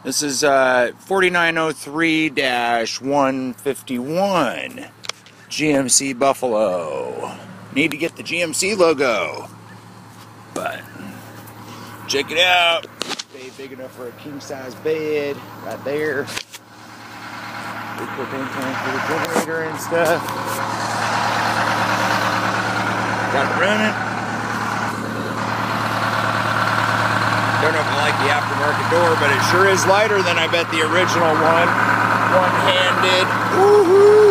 This is 4903-151 GMC Buffalo. Need to get the GMC logo, but check it out. Big enough for a king-size bed right there. Big propane tank for the generator and stuff. Got it running. Don't know if I like the aftermarket door, but it sure is lighter than I bet the original one. One-handed. Woohoo!